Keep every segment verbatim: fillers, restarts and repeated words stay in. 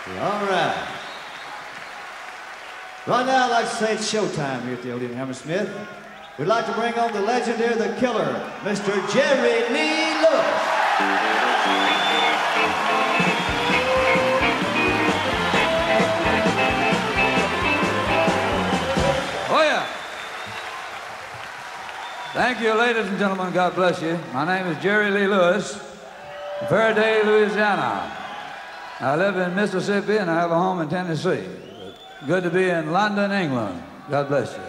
All right. Right now, I'd like to say it's showtime here at the Odeon Hammersmith. We'd like to bring on the legendary, the killer, Mister Jerry Lee Lewis. Oh, yeah. Thank you, ladies and gentlemen. God bless you. My name is Jerry Lee Lewis, from Faraday, Louisiana. I live in Mississippi and I have a home in Tennessee. Good to be in London, England. God bless you.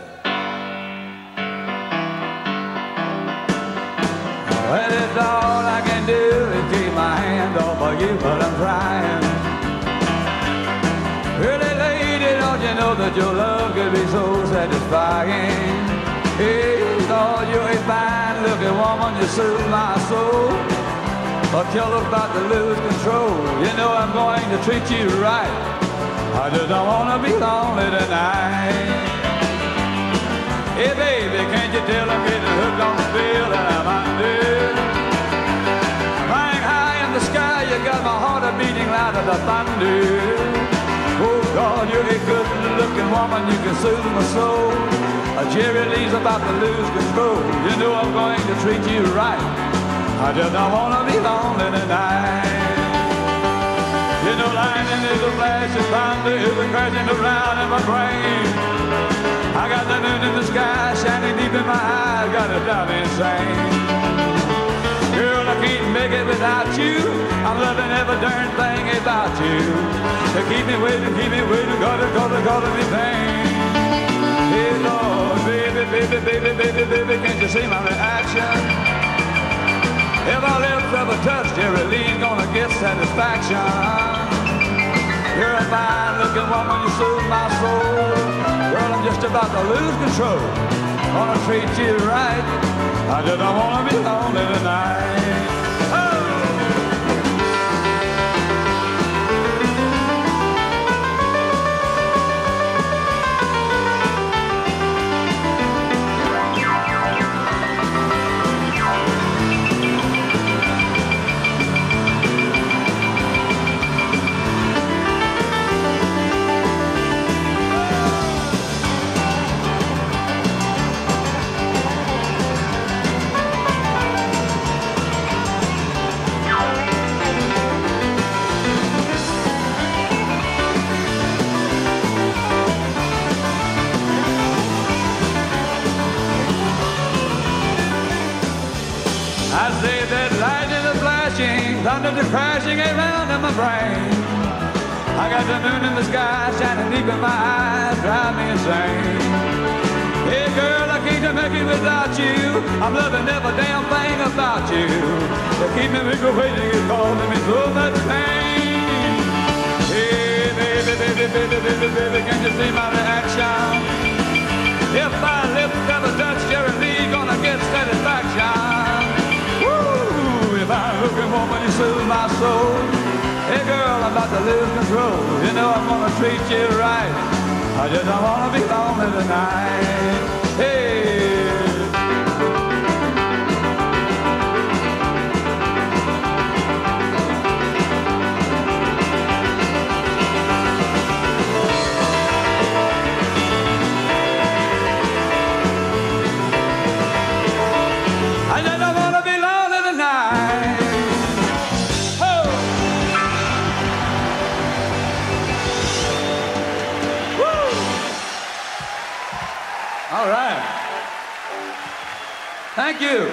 Well, it's all I can do is keep my hand off of you, but I'm trying. Really, lady, don't you know that your love could be so satisfying? Hey, Lord, you're a fine-looking woman, you soothe my soul. A killer's about to lose control. You know I'm going to treat you right. I just don't want to be lonely tonight. Hey, baby, can't you tell I'm getting hooked on the feel that I'm under? Flying high in the sky, you got my heart a beating louder than thunder. Oh, God, you're a good-looking woman, you can soothe my soul. A Jerry Lee's about to lose control. You know I'm going to treat you right. I just don't want to be lonely tonight. You know, lightning is a flash of thunder, is a crashing around in my brain. I got the moon in the sky shining deep in my eyes, got it down insane. Girl, I can't make it without you. I'm loving every darn thing about you. To keep me waiting, keep me waiting, gotta, gotta, gotta be pain. Hey, Lord, baby, baby, baby, baby, baby, can't you see my reaction? If our lips ever touch, Jerry Lee's gonna get satisfaction. You're a fine-looking woman, you soothe my soul. Girl, I'm just about to lose control. Wanna treat you right. I just don't wanna be lonely tonight. I say that lightning is flashing, thunder is crashing around in my brain. I got the moon in the sky shining deep in my eyes, drive me insane. Hey girl, I can't make it without you. I'm loving every damn thing about you. You keep me waiting, it's causing me so much pain. Hey baby, baby, baby, baby, baby, can't you see my reaction? If my lips ever touch Jerry Lee, gonna get satisfaction. If I'm looking woman, you soothe my soul. Hey girl, I'm about to lose control. You know I'm gonna treat you right. I just don't wanna be lonely tonight. Hey. I just don't wanna be lonely tonight. Oh. Woo. All right. Thank you.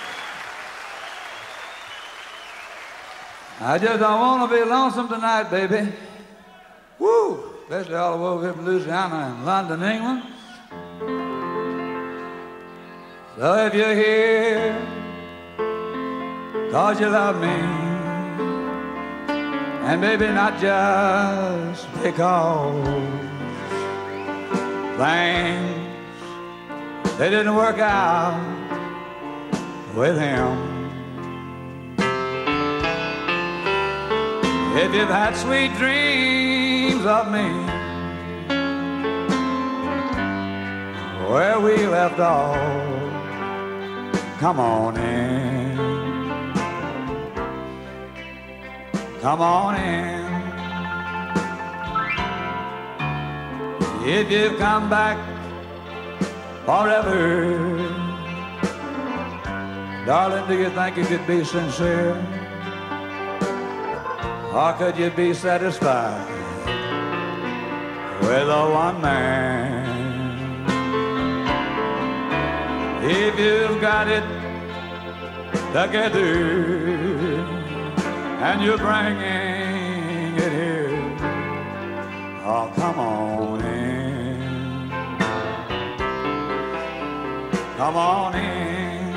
I just don't want to be lonesome tonight, baby. Woo. Especially all the way over here in Louisiana and London, England. So if you're here, 'cause you love me, and maybe not just because things, they didn't work out with him. If you've had sweet dreams of me, where we left off, come on in. Come on in. if you come back forever, darling, do you think you could be sincere? Or could you be satisfied with a one man? If you've got it together and you're bringing it here, oh, come on in. Come on in.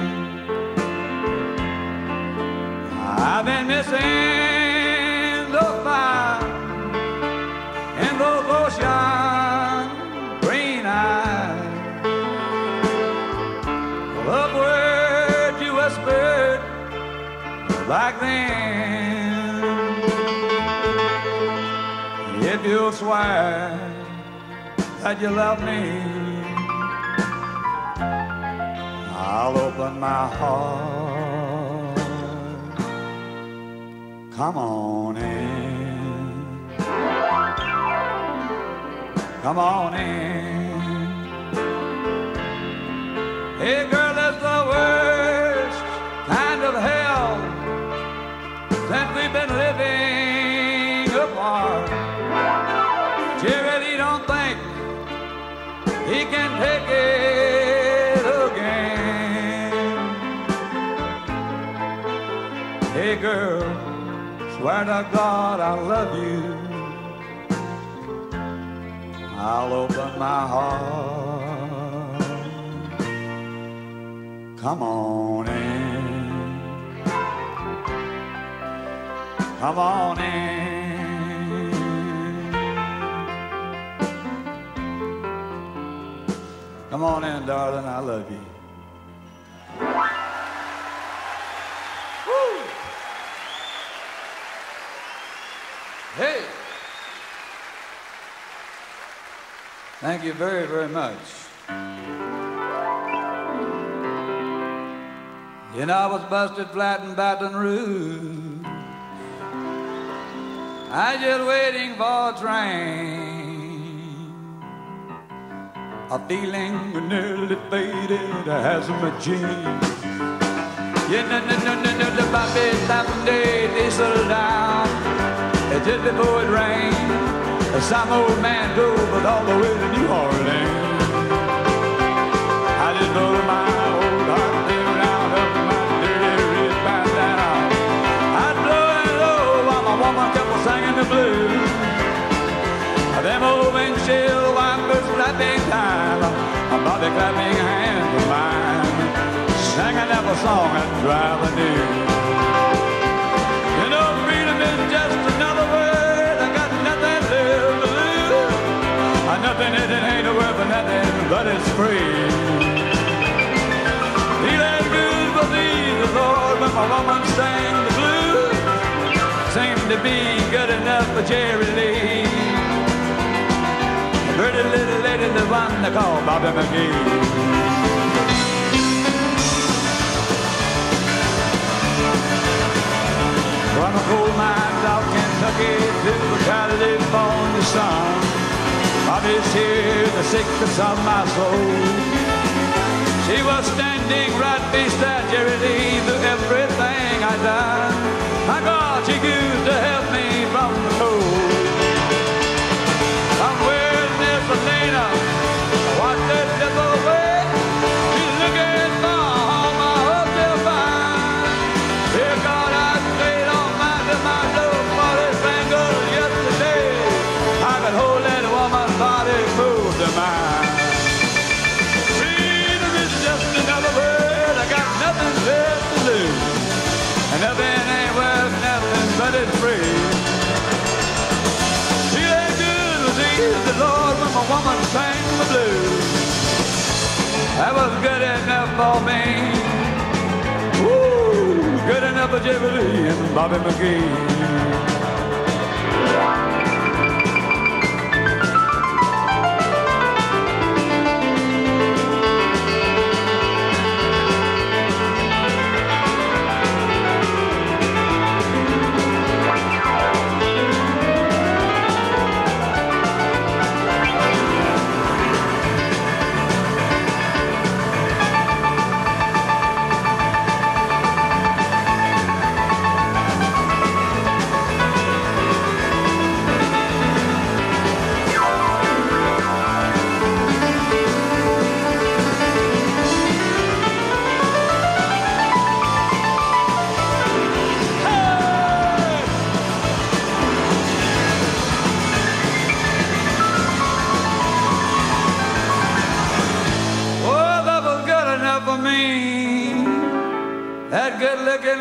I've been missing the fire in those ocean green eyes. The words you whispered back then. If you'll swear that you love me, I'll open my heart. Come on in. Come on in. Hey girl, it's the worst kind of hell since we've been living apart. Jerry Lee don't think he can take it again. Hey girl, swear to God I love you. I'll open my heart. Come on in. Come on in. Come on in, darling, I love you. Woo! Hey! Thank you very, very much. You know, I was busted flat in Baton Rouge. I just waiting for a train. A feeling nearly faded as my jeans. Yeah, no, no, no, no, no, the Bobby Thompson day, they settled down. Just before it rained, some old man drove it all the way to New Orleans. I just know my old heart came round up my dirty red bandana. I'd blow it low while my woman kept singing the blues. Them old windshield wipers clapping time, a Bobby clapping hands of mine, singing up a song and driving in. You know, freedom is just another word. I got nothing left to lose. Nothing in it ain't worth nothing, but it's free. Feeling good for thee, the Lord, when my woman sang the blues. Seemed to be good enough for Jerry Lee. A pretty little lady, the one they call Bobby McGee. From the coal mines of Kentucky to the California sun, Bobby's here, the sickness of my soul. She was standing right beside Jerry Lee through everything I done. My God, she used to help me from the cold. Somewhere near Selena, I watched her slip away. She's looking for home, I hope they'll find. Dear God, I stayed on my to my door for this finger yesterday. I could hold that woman's body move to mine. Freedom is just another word. I got nothing left to lose, and nothing ain't worth nothing but it's free. Feeling good was easy, the Lord, when my woman sang the blues. That was good enough for me. Woo! Good enough for Jerry Lee and Bobby McGee.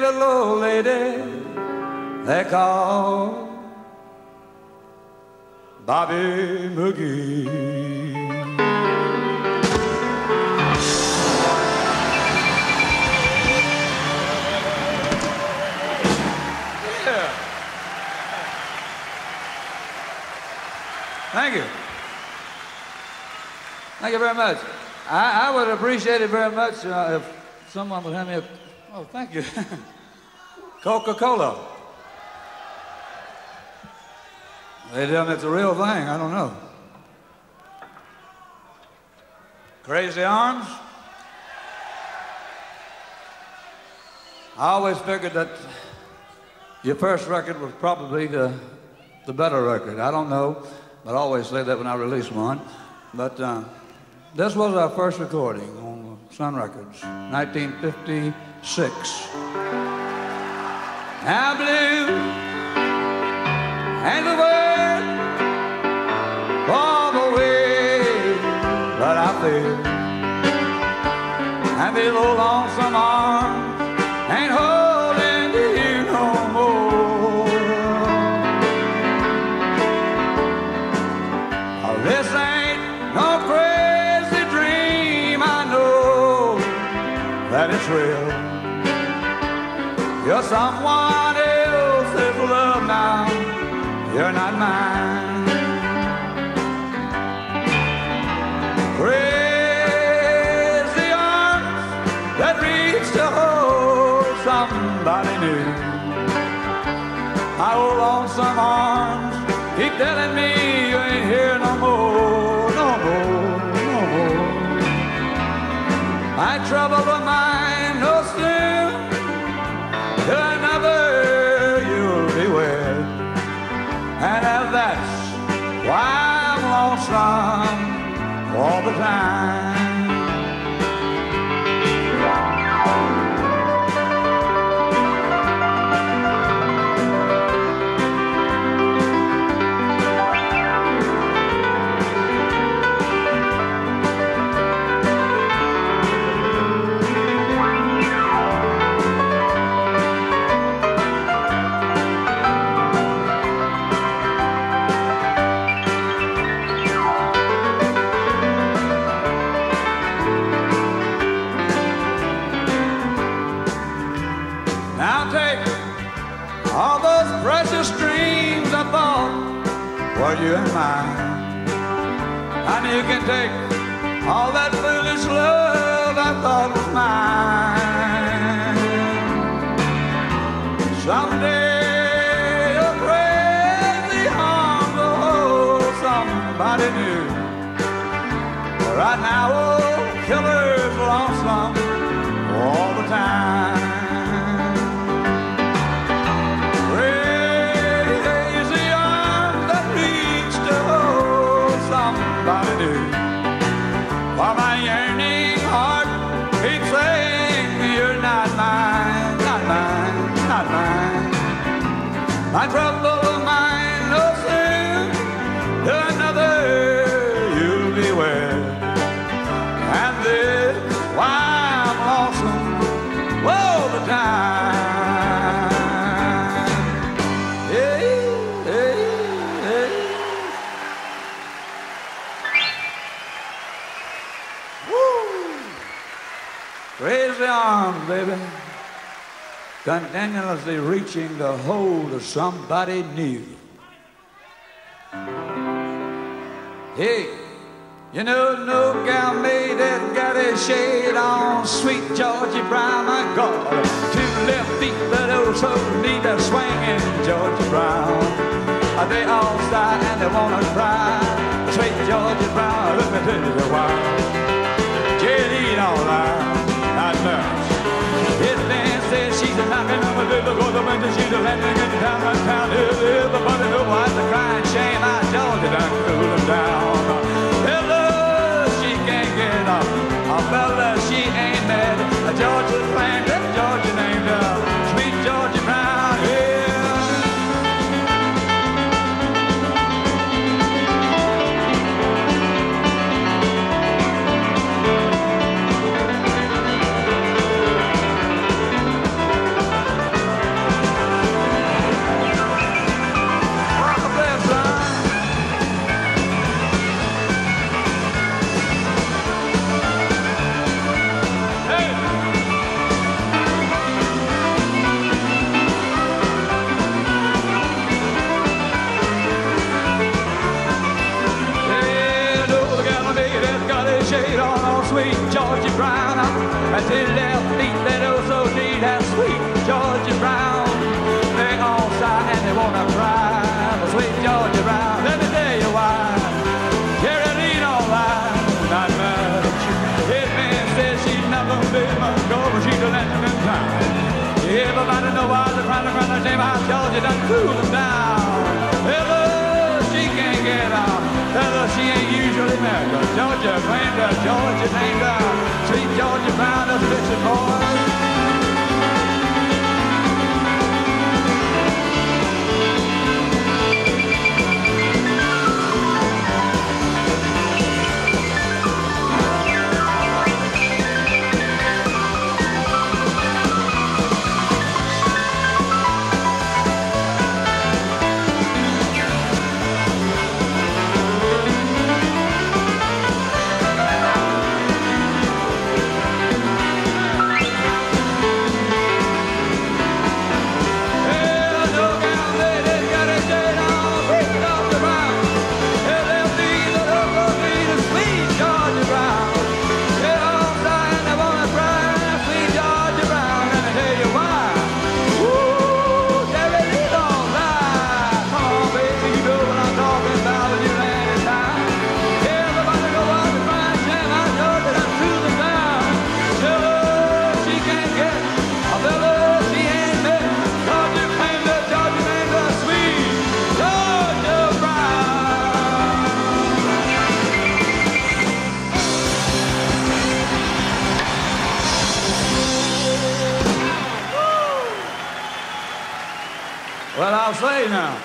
little old lady they call Bobby McGee. Yeah. Thank you. Thank you very much. I, I would appreciate it very much uh, if someone would hand me a... Oh, thank you. Coca-Cola. They tell me it's a real thing. I don't know. Crazy Arms. I always figured that your first record was probably the, the better record. I don't know, but I always say that when I release one. But uh, this was our first recording on Sun Records, nineteen fifty-six. Now blue and the word for the way that I feel, and these old lonesome arms ain't holding you no more. Oh, this ain't no crazy dream, I know that it's real. You're someone else's love now, you're not mine. Crazy arms that reach to hold somebody new. My old lonesome arms keep telling me you ain't here no more, no more, no more. My trouble of mine no soon, till another you'll be wed. And if that's why I'm lonesome all the time. Precious dreams I thought were you and mine, and you can take all that foolish love I thought was mine. Someday your crazy arms will hold somebody new. But right now, old killer's lonesome all the time. Somebody new. While my yearning heart keeps saying you're not mine, not mine, not mine. My trouble of mine no soon to another you'll be wed. And this is why I'm lonesome all the time. Yeah, yeah, yeah. Crazy arms, baby, continuously reaching the hold of somebody new. Hey, you know, no gal made that got a shade on sweet Georgie Brown. My God, two left feet that oh so need a swinging Georgie Brown. They all sigh and they wanna cry. Sweet Georgie Brown, let me tell you why. Jelly don't lie. Not much. His man says she's a knocking on the little go the winter, she's a landing in town, my town. Everybody know why the crying shame. I Georgia done cool him down. Hello, she can't get up. A fella, she ain't mad. A Georgia's claimed that Georgia named her Sweet Georgia Brown. Yeah. Georgia done cooled them down. Tell her she can't get out. Tell her she ain't usually married. But Georgia claimed her, Georgia named her. Sweet Georgia Brown, us fishing boys. Well, I'll say now.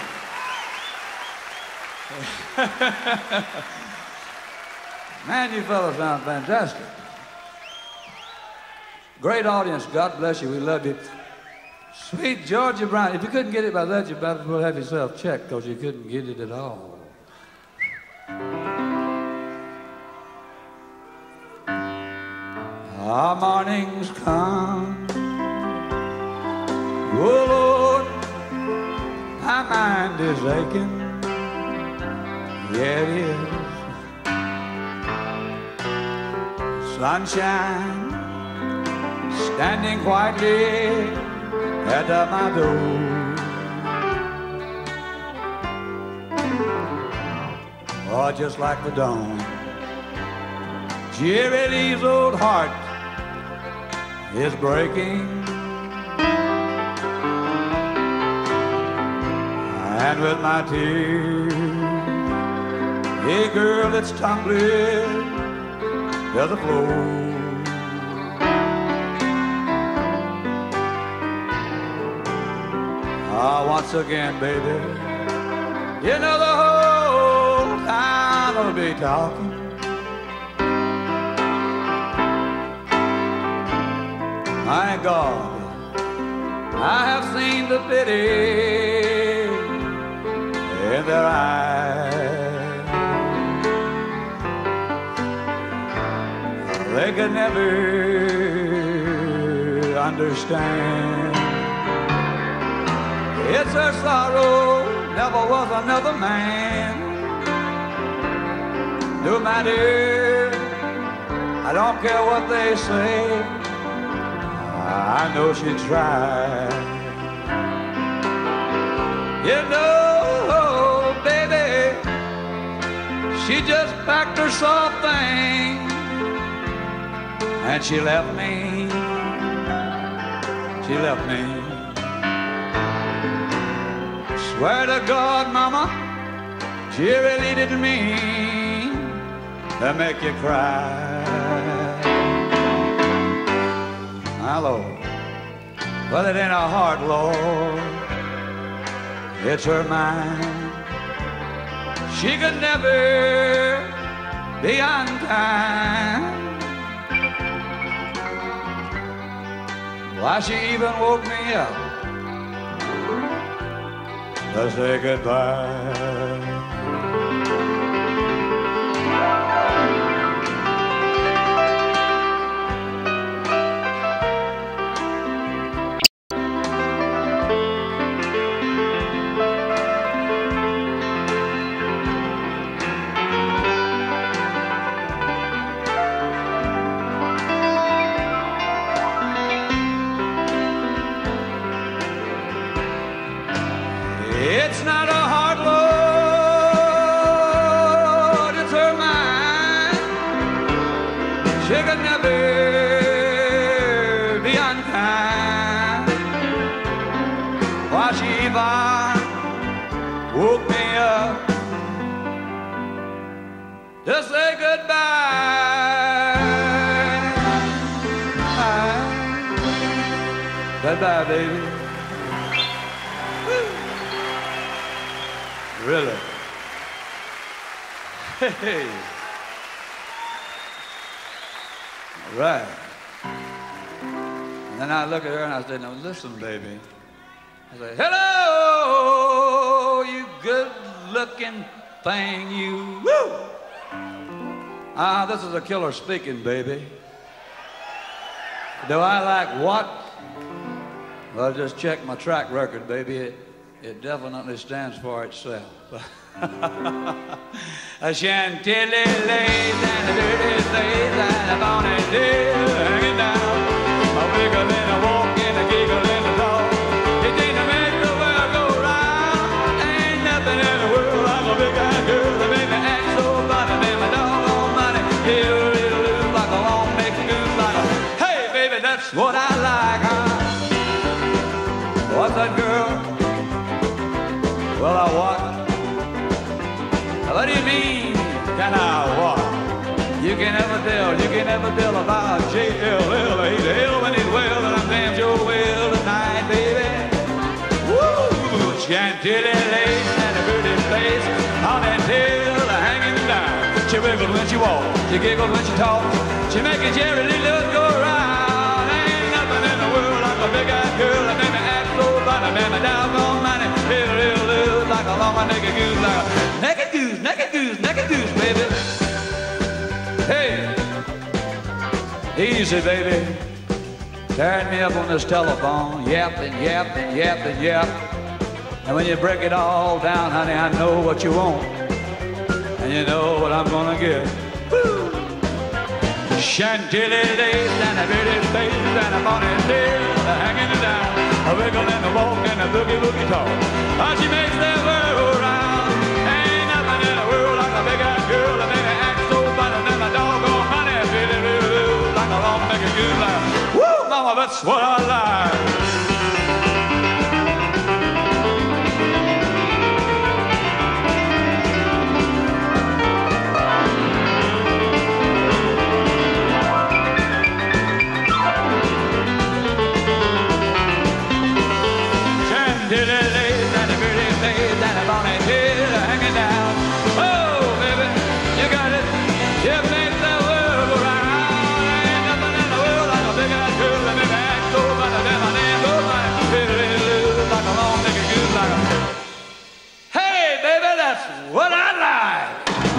Man, you fellas sound fantastic. Great audience. God bless you. We love you. Sweet Georgia Brown. If you couldn't get it by that, you better well have yourself checked because you couldn't get it at all. Our mornings come. Oh, Lord. My mind is aching, yeah it is. Sunshine standing quietly at my door. Oh, just like the dawn, Jerry Lee's old heart is breaking. And with my tears, hey girl, it's tumbling to the floor. Ah, once again, baby, you know the whole town will be talking. My God, I have seen the pity in their eyes. They could never understand. It's her sorrow, never was another man. No matter, I don't care what they say, I know she tried. You know, baby, she just packed her soft thing and she left me. She left me. Swear to God, mama, she really didn't mean to make you cry. My Lord, well, it ain't a heart, Lord, it's her mind. She could never be unkind. Why, she even woke me up to say goodbye. It's not a heart, Lord, it's her mind. She could never be unkind. Why, she heart woke me up to say goodbye. Goodbye, baby. Woo. Really? Hey. All right. And then I look at her and I said, now listen, baby. I said, hello, you good-looking thing, you. Woo! Ah, this is a killer speaking, baby. Do I like what? Well, just check my track record, baby. It, it definitely stands for itself. A chantilly lace and a dirty face and a bonnet tail hanging down. A wiggle and a walk and a giggle and a talk. It ain't to make the world go round. Ain't nothing in the world like a big eyed girl that made me act so funny. Made my doggone money feel a little loose like a long neck goose like a, hey, baby, that's what I like, huh? What's that, girl? Well, I what? What do you mean, can I what? You can never tell, you can never tell about J L L. He's hell when he's well, and I'm damn sure well tonight, baby. Woo! Chantilly lace and a pretty face, on that tail hanging down. She wiggled when she walked, she giggled when she talked. She make a Jerry Lee Lewis go round. Ain't nothing in the world like a big-eyed girl that made me act so funny. Made me doggone money, feel real loose like a long naked goose, like a naked goose, naked goose, naked goose, baby. Hey, easy, baby. Tearing me up on this telephone, yapping, yapping, yapping, yap. And when you break it all down, honey, I know what you want, and you know what I'm gonna get. Woo! Chantilly lace and a pretty face and a bonnet tail hanging down. A wiggle and a walk and a boogie woogie talk. How she makes that world go round. Ain't nothing in the world like a big-eyed girl that made me act so funny. Then my doggone honey really, really like a long-necked goose like, woo, mama, that's what I like. What I like.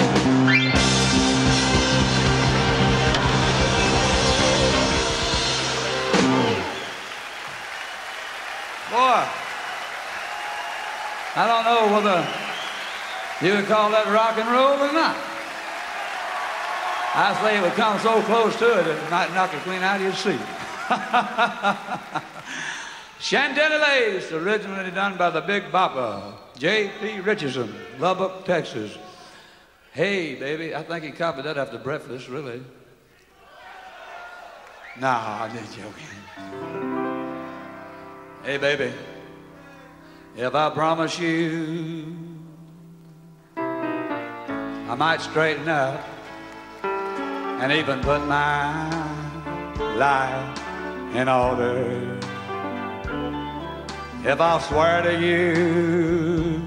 Boy, I don't know whether you would call that rock and roll or not. I say it would come so close to it, it might knock you clean out of your seat. Chantilly Lace, originally done by the Big Bopper, J P Richardson, Lubbock, Texas. Hey, baby, I think he copied that after breakfast, really. Nah, I'm just joking. Hey, baby, if I promise you I might straighten up and even put my life in order, if I'll swear to you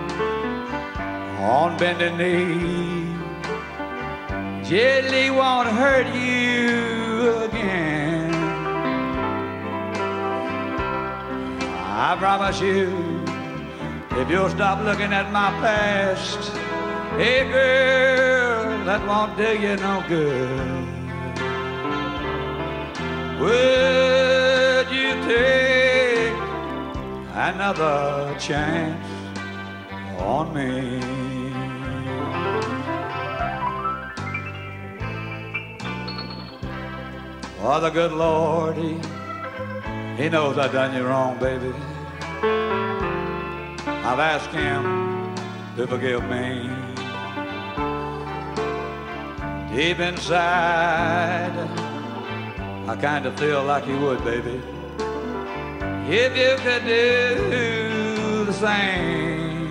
on bended knee, gently won't hurt you again, I promise you, if you'll stop looking at my past, hey girl, that won't do you no good. Would you take another chance on me? Oh, the good Lord, he, he knows I done you wrong, baby. I've asked him to forgive me. Deep inside, I kind of feel like he would, baby. If you could do the same.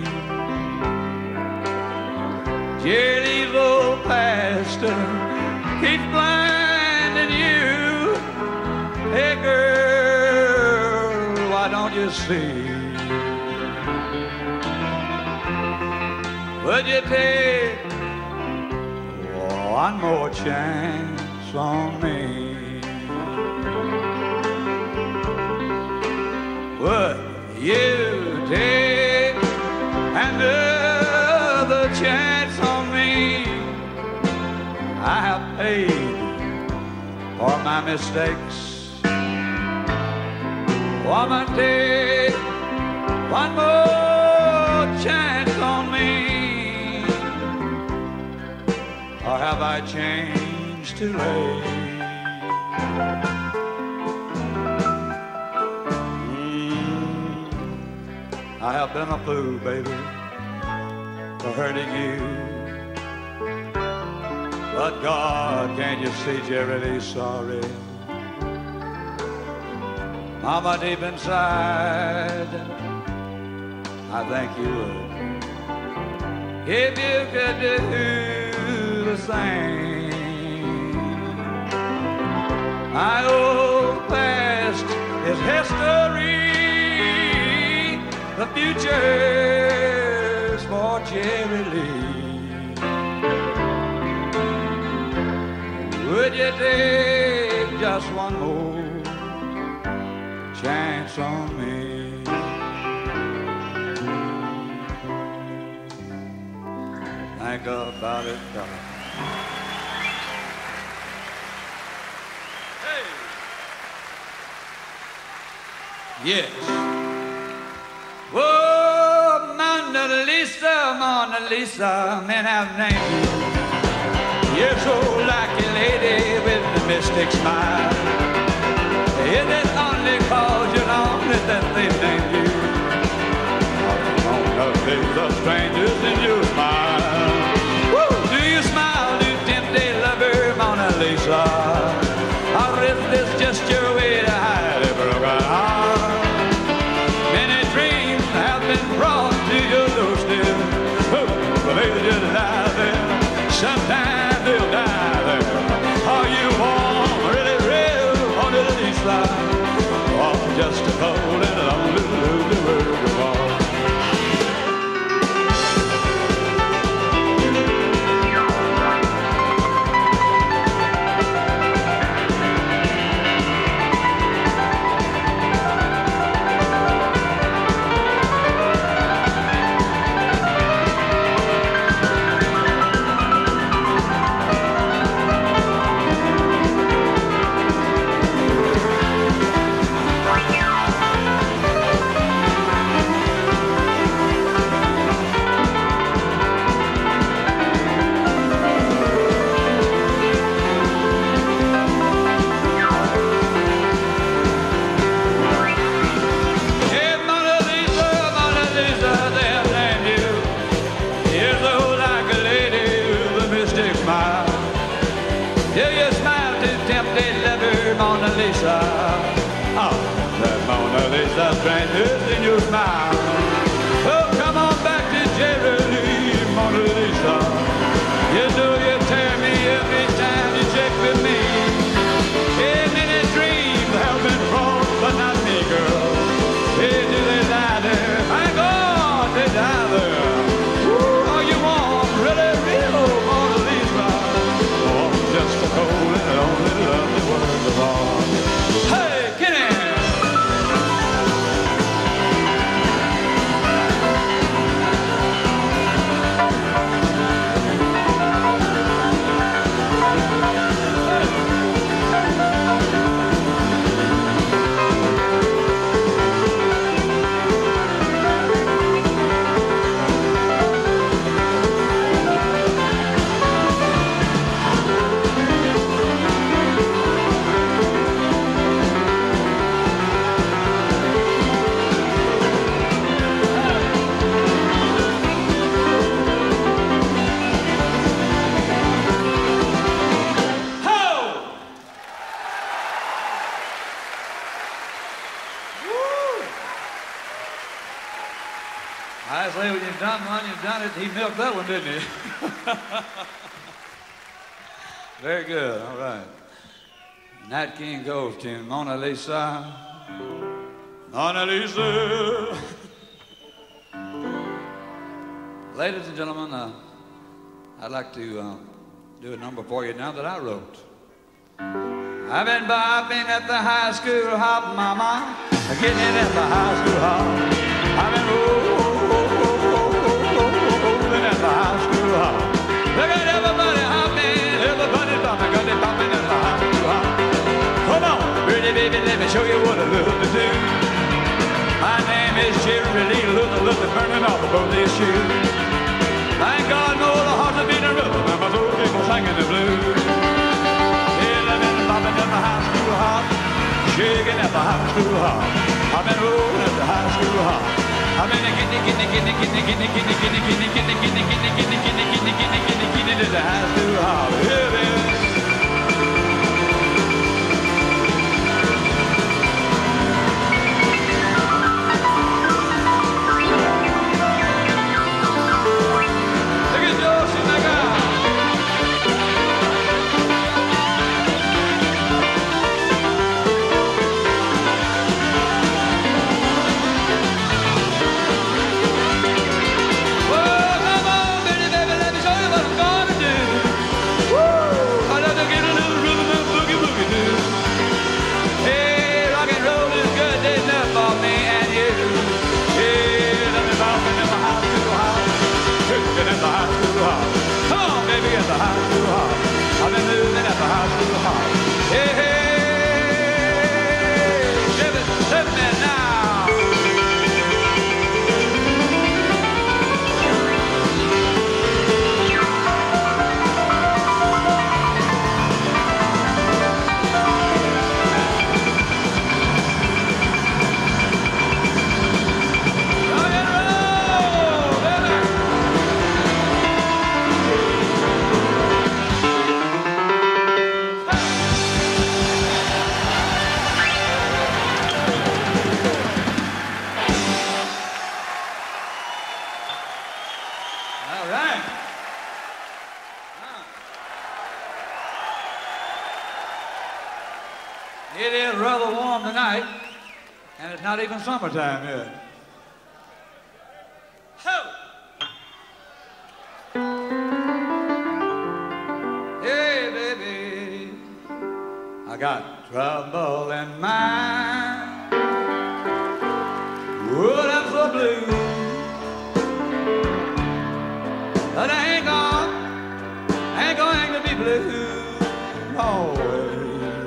Jerry Lee's old pastor keeps blinding you. Hey girl, why don't you see? Would you take one more chance on me? Would you take another chance on me? I have paid for my mistakes. Woman, take one more chance on me. Or have I changed too late? Mm, I have been a fool, baby, for hurting you. But God, can't you see Jerry Lee's sorry? Mama, deep inside, I think you would. If you could do the same. My old past is history. The future's for Jerry Lee. Would you take just one more chance on me? Think about it, darling. Hey. Yes. Whoa, Mona Lisa, Mona Lisa, men have named you. You're so lucky, lady, with the mystic smile. Is it only cause you know that they've named you? Mona Lisa, strangers in your smile. Woo! Do you smile, do tempted lover, Mona Lisa? Or is this just your way to hide a broken heart? Many dreams have been brought to your doorstep. Oh, but they'll just lie there. Sometimes they'll die there. Are you warm, really real, Mona Lisa? Or just a cold and lonely, lonely world of art? I say when you've done one, you've done it. He milked that one, didn't he? Very good, all right. Nat King Cole tune, Mona Lisa. Mona Lisa. Ladies and gentlemen, uh, I'd like to uh, do a number for you now that I wrote. I've been bopping at the high school hop, mama, getting it at the high school hop. I've been rolling at the high school hop. Look at everybody hopping, everybody bopping, got it bopping at the high school hop. Come on, pretty baby, let me show you what I love to do. My name is Jerry Lee, look, look, burning off of both these shoes. Thank God, no, the hearts are beating rhythm, and my soul people singing the blues. Yeah, I've been bopping at the high school hop, shaking at the high school hop. I've been rolling at the high school hop. I've been getting, getting, getting, getting, getting, getting, getting, getting, getting, getting, getting, getting, getting, getting, getting, getting to the high school hop. Yeah, baby. I've been moving at the high school hop. Hey, hey, shove it, shove me now. Rock and roll, baby. It is rather warm tonight, and it's not even summertime yet. Ho! Hey, baby, I got trouble in mind. Well, I'm so blue, but I ain't gone, I ain't going to be blue always.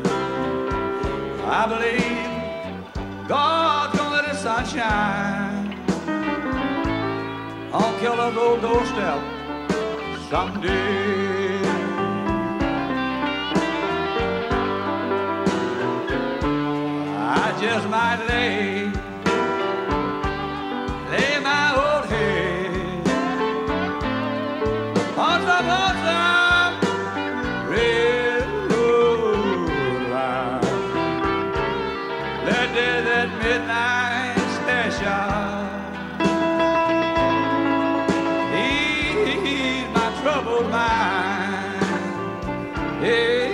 I believe God's gonna let the sun shine on Killer's old doorstep someday. I just might lay, lay my old head on some lonesome railroad line. That day, that midnight special, ease my troubled mind. Yeah.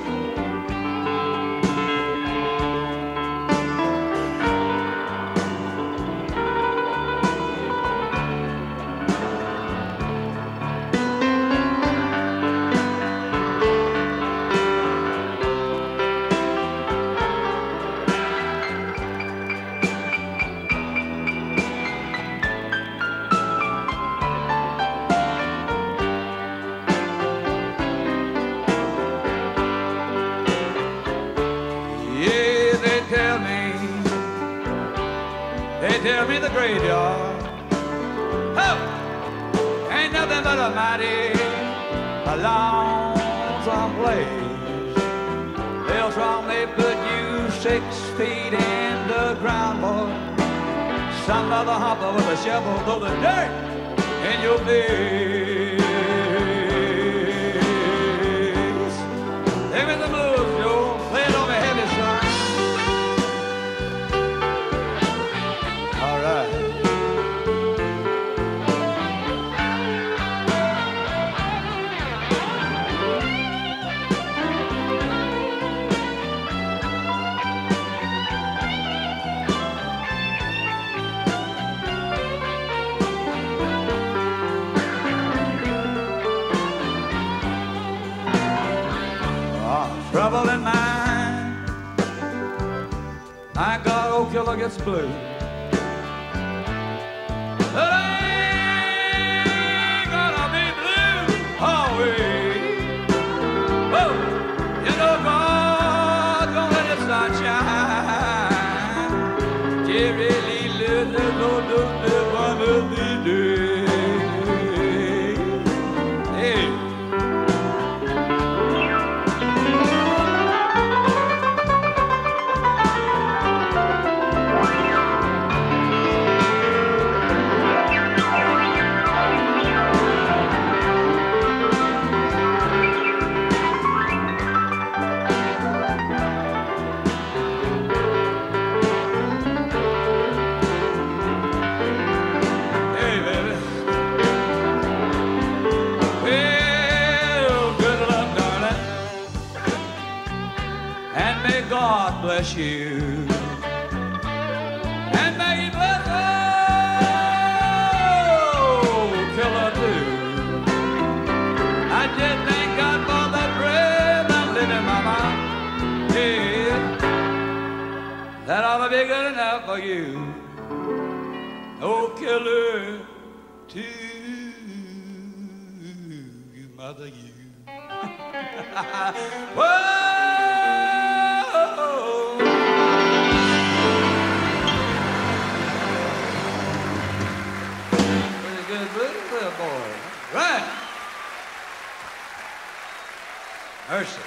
Tell me the graveyard, oh, ain't nothing but a mighty a lonesome place. They'll strongly put you six feet in the ground, boy. Some other hopper with a shovel throw the dirt in your face. Give me the blues, Joe. Play it on me heavy, son. All right. killer gets blue. But I ain't gonna be blue always. Oh, you know God's gonna let the sun shine. Jerry Lee lives in one of these days. Hey. God bless you, and may He bless old killer too. I just thank God for that breath I'm living, mama. Yeah, that ought to be good enough for you. Old killer too, you mother you. Whoa. Boy. Right. Mercy.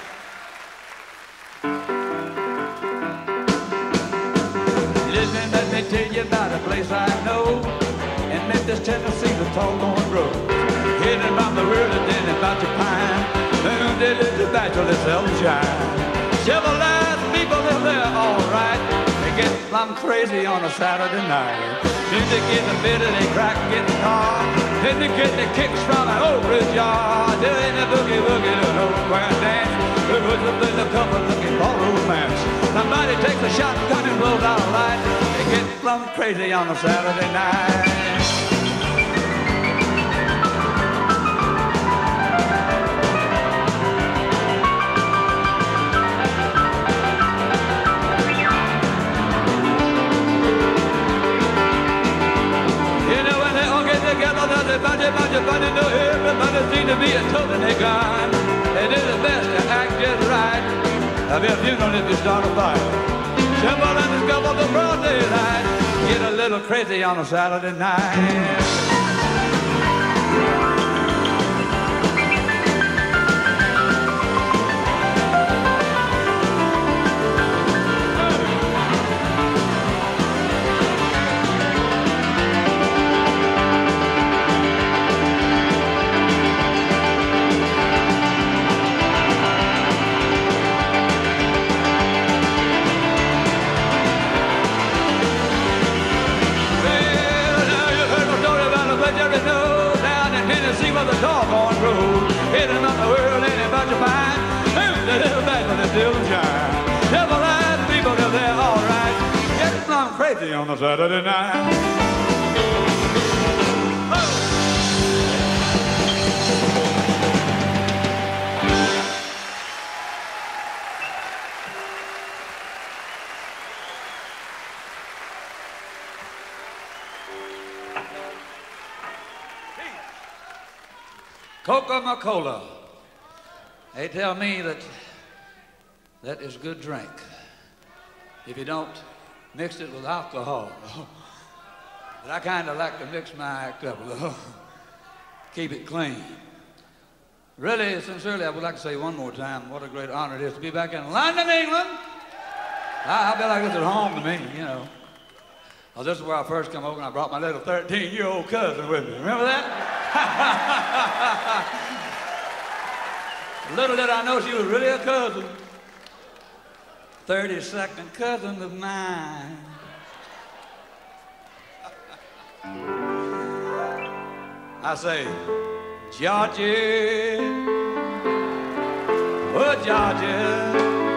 Listen, let me tell you about a place I know in Memphis, Tennessee, the Tallgorn Road. Hidden about the world and then about Japan. Then did it the bachelor sunshine. Civilized people live there all right. They get plumb crazy on a Saturday night. Music in the middle, they crack guitar. Then they get the kicks from an old bridge yard. Doing the boogie woogie to an old square dance. It was a little couple looking for romance. Somebody takes a shotgun and blows out a light. They get plumb crazy on a Saturday night. Everybody, everybody, everybody know everybody seems to be a toting they gun. They do the best to act just right. I'll be a funeral if you start a fight. Simple and discover the broad daylight. Get a little crazy on a Saturday night. The Tallgorn Road, hidden up the world ain't about your mind. Who's the little back when the still shine? Civilized people live there all right. Get plumb crazy on a Saturday night. Oh. Coca-Cola. They tell me that that is good drink if you don't mix it with alcohol. But I kind of like to mix my act up a little, keep it clean. Really, sincerely, I would like to say one more time what a great honor it is to be back in London, England. I, I feel like this is home to me, you know. Well, this is where I first come over and I brought my little thirteen-year-old cousin with me. Remember that? Little did I know she was really a cousin. thirty-second cousin of mine. I say, Georgia, oh Georgia,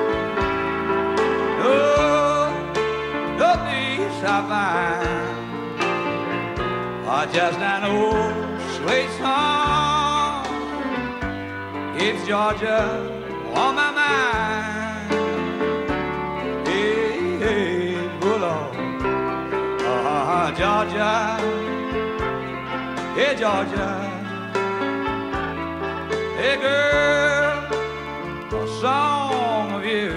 no, no peace I find, or just an old sweet song. It's Georgia on my mind. Hey, hey, oh Lord. Georgia, hey Georgia, hey girl, a song of you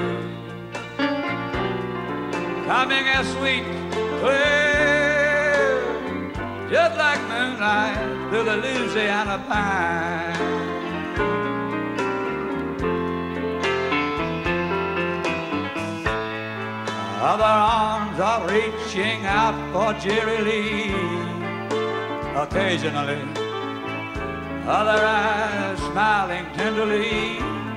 coming as sweet, clear, just like moonlight through the Louisiana pine. Other arms are reaching out for Jerry Lee occasionally, other eyes smiling tenderly.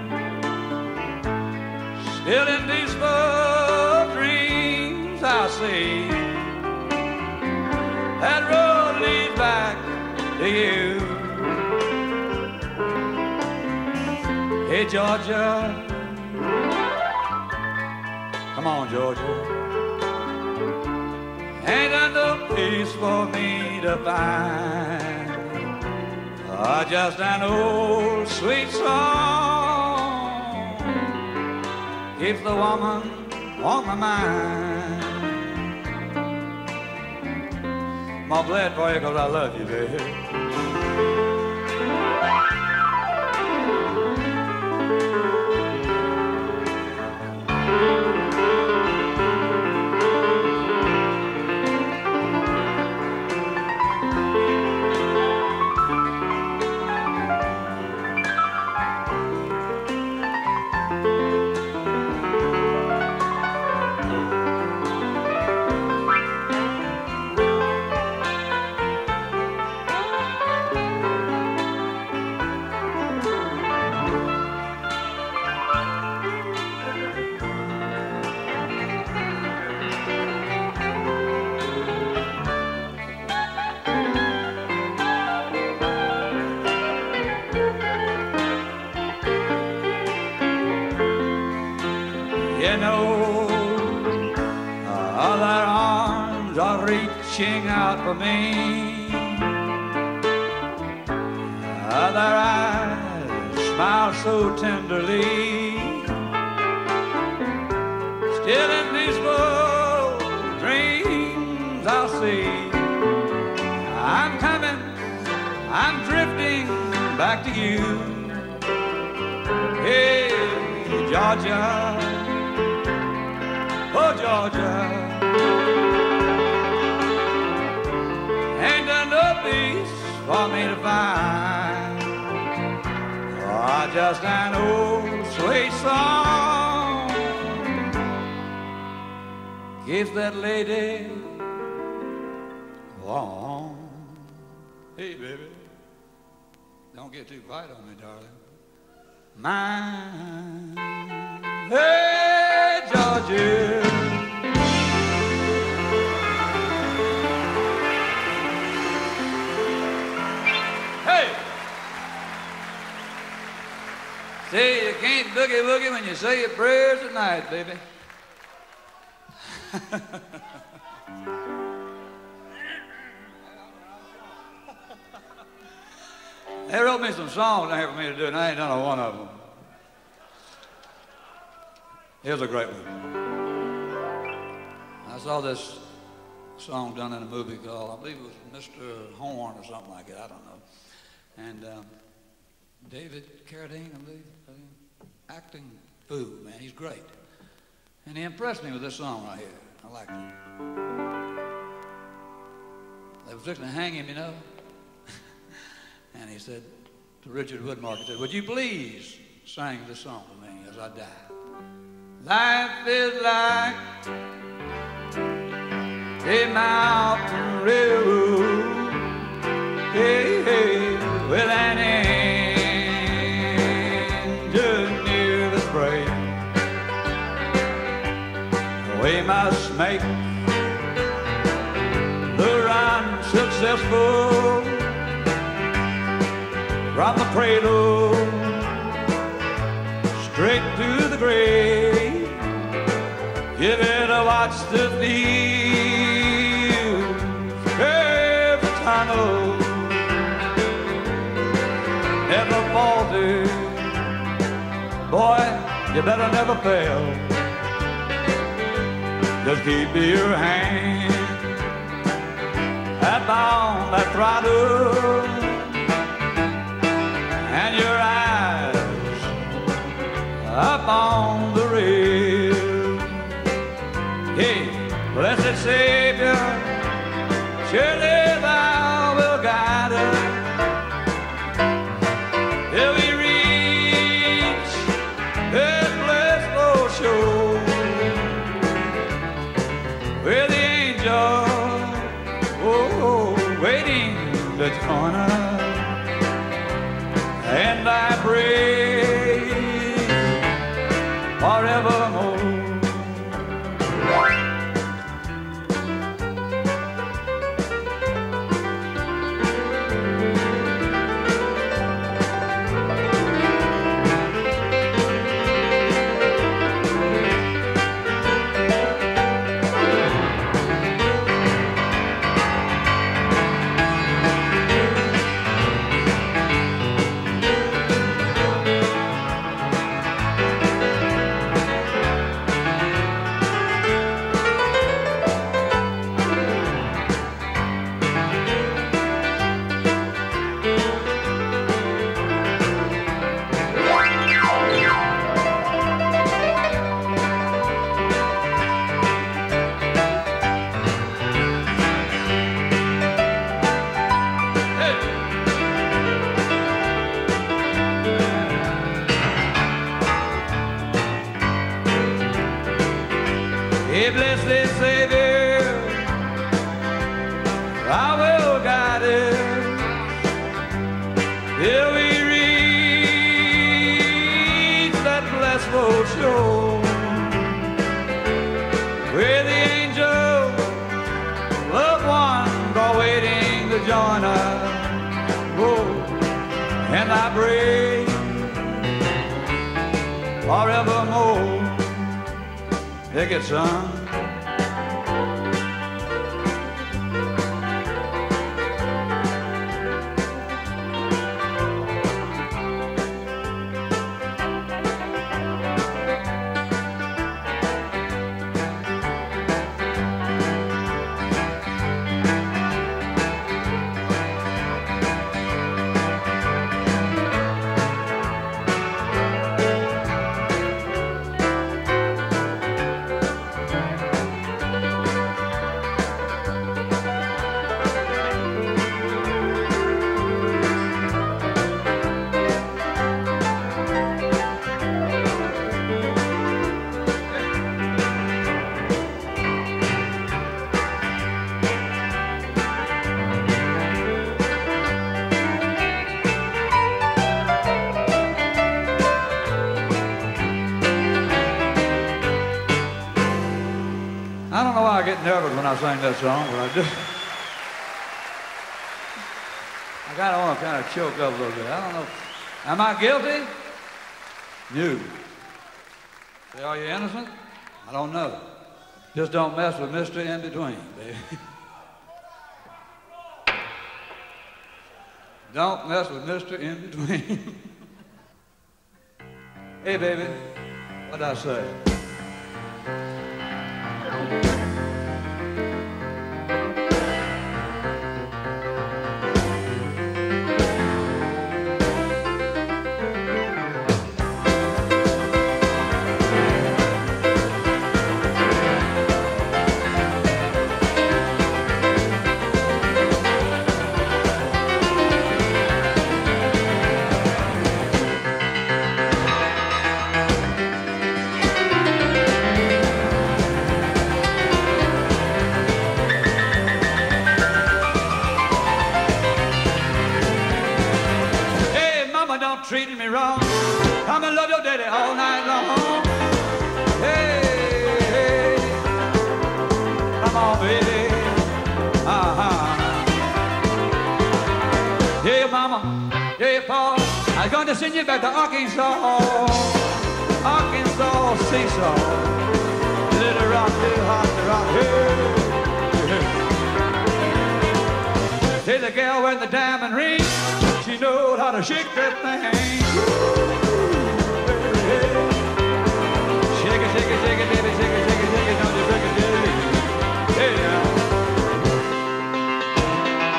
Still in peaceful dreams I see that road leads back to you. Hey Georgia, come on, Georgia. Ain't there no peace for me to find? Oh, just an old sweet song keeps the woman on my mind. I'm glad for you because I love you, baby. You know, other arms are reaching out for me, other eyes smile so tenderly. Still in peaceful dreams I'll see I'm coming, I'm drifting back to you. Hey, Georgia, oh, Georgia, ain't there no peace for me to find? Oh, just an old sweet song keeps that lady warm. Hey, baby, don't get too quiet on me, darling. Mine, hey, Georgia. Hey! See, you can't boogie-woogie when you say your prayers at night, baby. They wrote me some songs down here for me to do, and I ain't done a one of them. Here's a great one. I saw this song done in a movie called, I believe it was Mister Horn or something like it, I don't know. And um, David Carradine, I believe, acting fool, man, he's great. And he impressed me with this song right here. I liked it. They were fixing to hang him, you know. And he said to Richard Woodmark, he said, would you please sing this song for me as I die? Life is like a mountain railroad, hey, hey, with an engine near the spray. We must make the run successful from the cradle straight to the grave. Give it a watch the fields, curve the tunnel, never falter. Boy, you better never fail. Just keep your hand on that throttle and your eyes up on the rail. Hey, blessed Savior, surely thou wilt guide us till we reach this blessed old shore where the angel, oh, waiting to join us, and I pray forevermore. Hey, blessed Savior, I will guide us till we reach that blessed old shore where the angels, loved ones, are waiting to join us. Oh, and I pray forevermore. Take it, son. I don't know why I get nervous when I sing that song, but I just, I kind of want to kind of choke up a little bit. I don't know. Am I guilty? You. Say, are you innocent? I don't know. Just don't mess with Mister In Between, baby. Don't mess with Mister In Between. Hey, baby, what'd I say? Treating me wrong, come and love your daddy all night long. Hey, hey, come on, baby. Uh-huh. Yeah, mama, yeah, Paul, I'm going to send you back to Arkansas. Arkansas seesaw, little rock, little hot to rock. Hey, hey. The gal wearing the diamond ring, she knows how to shake that thing. Shake it, shake it, shake it, baby, shake it, shake it, shake it, don't you break it, baby. Hey, now.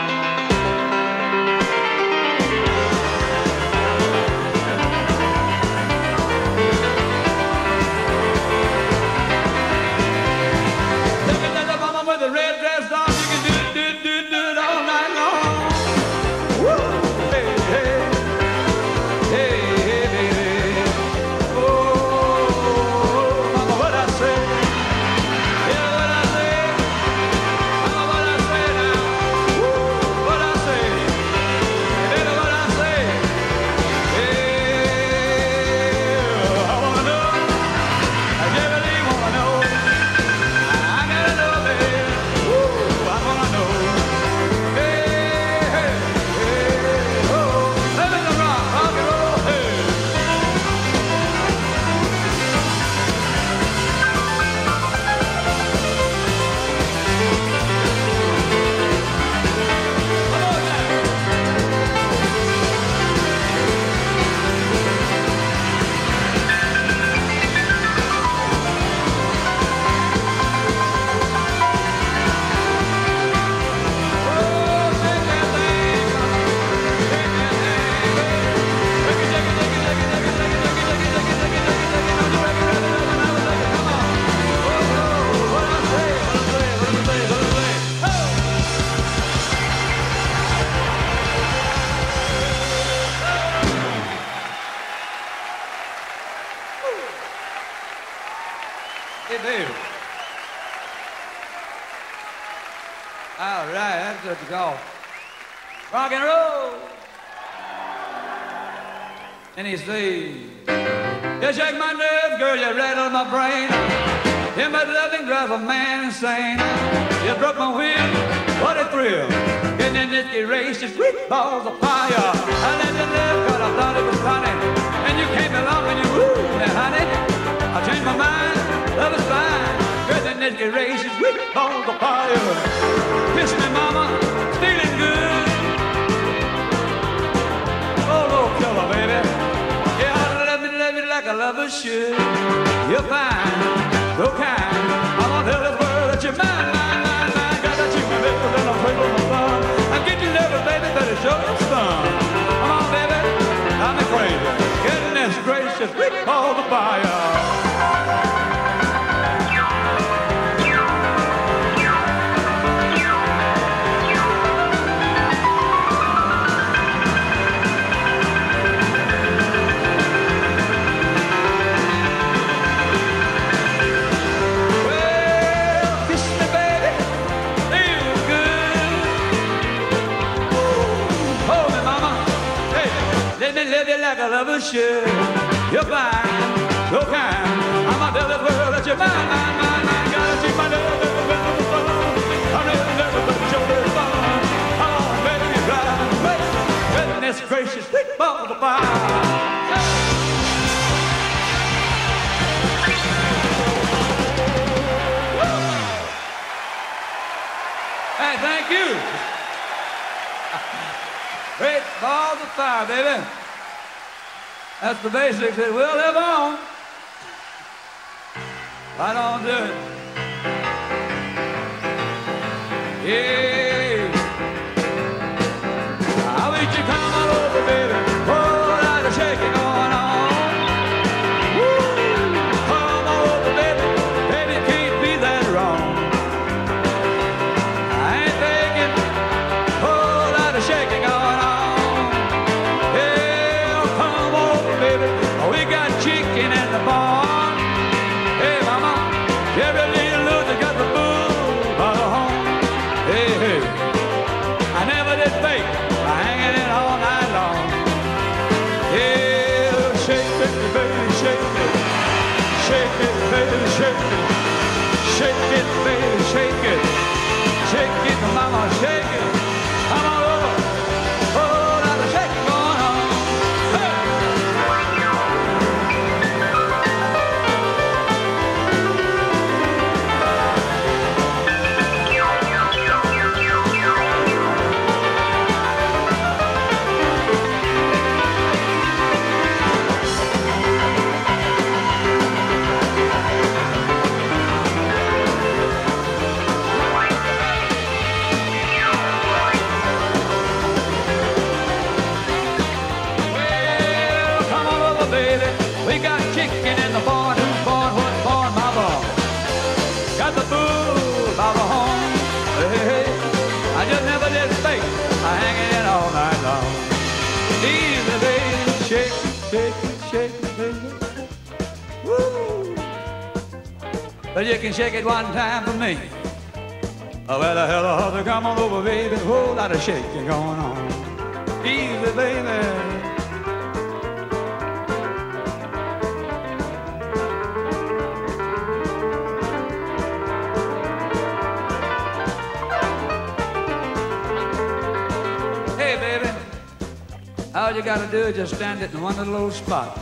record called Rock and Roll. And he says, you shake my nerves, girl, you rattle my brain. In my loving drive a man insane. You broke my will, what a thrill. Getting in this race, just sweet balls of fire. I let you live, cause I thought it was funny. And you came along and you woo, me honey. I changed my mind, love is fine. Getting in this race, just sweet balls of fire. Kiss me, mama, feeling good. Oh, no killer, baby. Yeah, love me, love me like a lover should. You're fine, so kind. I'm gonna tell this world that you're mine, mine, mine, mine. Got that chicken lips and I'm playing my fun. I'm getting nervous, baby, but it's sure it's fun. Come on, baby, I'm crazy. Getting this gracious, we call the fire. Live you like a lover should. You're fine, so kind. I'm gonna tell this world that you're mine, mine, mine, mine. Gotta keep my love, love, love, love, love. I'm never, never, but it's your very fun. Oh, baby, ride, baby. Goodness gracious, big ball of fire. Hey, thank you. Great balls of fire, baby. That's the basics. It will live on. I don't do it. Yeah. I wish you come on over, baby. Oh, lot of shaking going on. Woo. Come on over, baby. Baby, can't be that wrong. I ain't thinking. Oh, lot of shaking going on. We got chicken in the barn. Hey, mama, every little loser got the bull by the horn. Hey, hey, I never did fake by hanging it all night long. Yeah, shake it, baby, shake it. Shake it, baby, shake it. Shake it, baby, shake it. Shake it, mama, shake it. Come on over. Oh, now the shaking going on. Hey! We got chicken in the barn, who's born, who's born, my barn. Got the bull by the horn. Hey, hey, hey. I just never did fake. I hang it all night long. Easy, baby, shake, shake, shake, baby. Woo! But you can shake it one time for me. Oh, well, the hell of a come on over, baby. Whole lot of shaking going on. Easy, baby. All you gotta do is just stand it in one little old spot.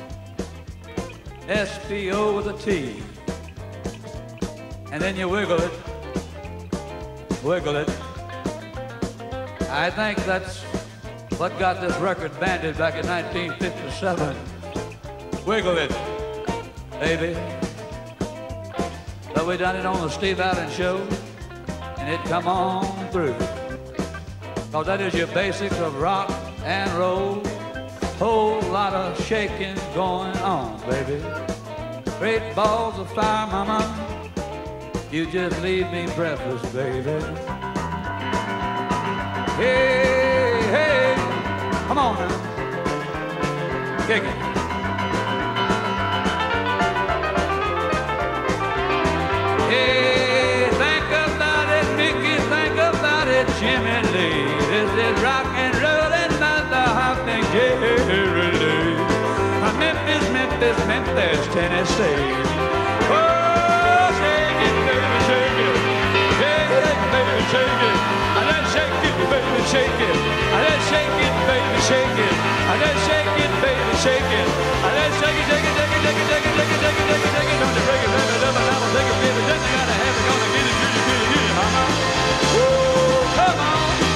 S P O with a T. And then you wiggle it. Wiggle it. I think that's what got this record banded back in nineteen fifty-seven. Wiggle it, baby. But we done it on the Steve Allen Show, and it come on through. Cause that is your basics of rock and roll. Whole lot of shaking going on, baby. Great balls of fire, mama. You just leave me breathless, baby. Hey, hey, come on now. Kick it. Hey, think about it, Mickey, think about it, Jim. Tennessee. Oh, shake it, baby, shake it. Shake it, baby, shake it. And then shake it, baby, shake it. And then shake it, baby, shake it. And then shake it, baby, shake it. And then shake it, shake it, shake it, shake it, shake it, shake it, shake it, shake it, shake it. Don't you break it, baby, never, never take it, baby. Then you gotta have it, gonna get it, get it, get it, get it, mama. Woo, come on.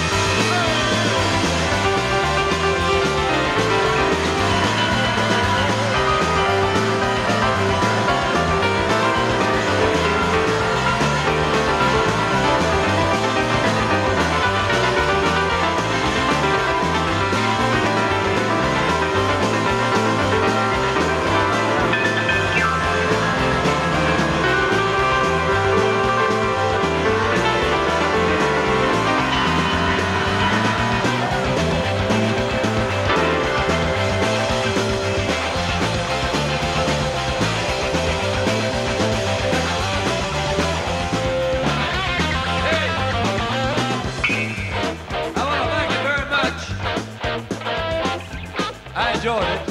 Enjoyed it.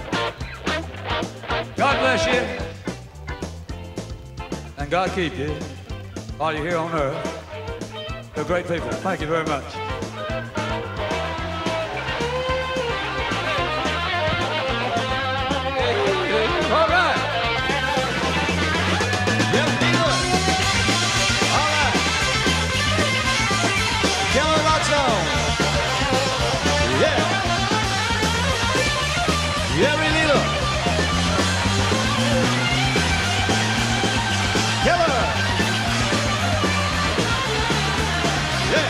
God bless you. And God keep you while you're here on earth. You're great people. Thank you very much. All right. Yep, all right. Killer rocks on. Yeah. Jerry Lilo. Killer. Yeah.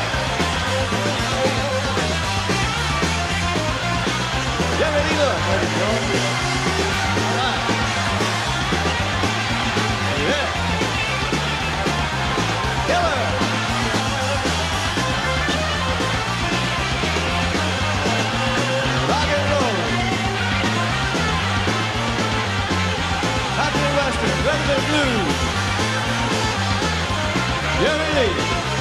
Jerry Lilo. There we go. All right. Yeah. Killer. Rock and roll. Country Western, rhythm and blues. Jerry Lee.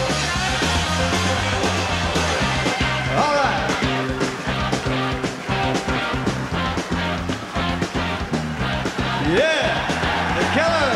All right. Yeah, the Killer.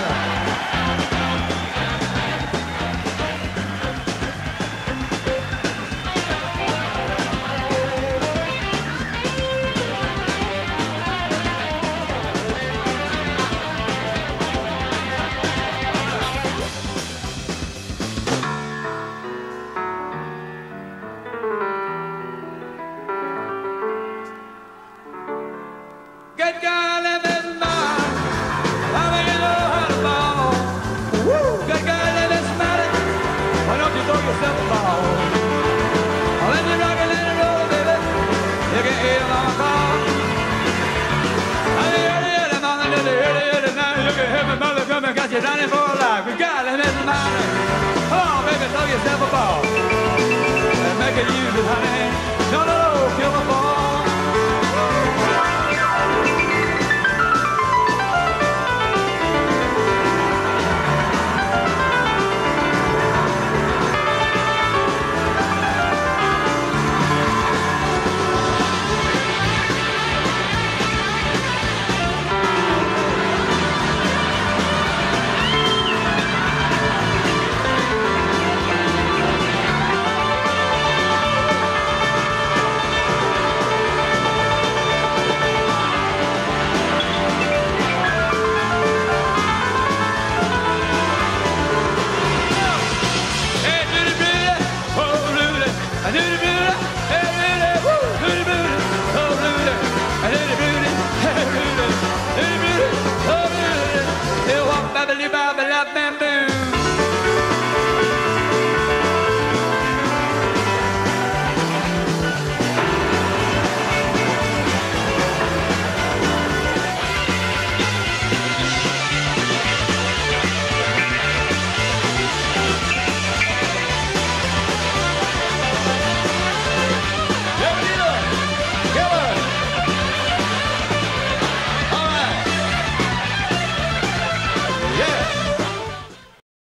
Good girl in this man, how do you know how to ball? Woo! Good girl in this matter, why don't you throw yourself a ball? Well, let me rock and let it roll, baby. You can hear my call. And the early, early morning to the early, early night, you can hear my mother coming, got you down for a life. Good girl in this matter, come on, baby, throw yourself a ball. And make it use it, honey.